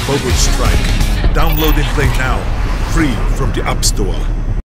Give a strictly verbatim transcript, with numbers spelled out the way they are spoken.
Bubble Strike. Download and play now, free from the App Store.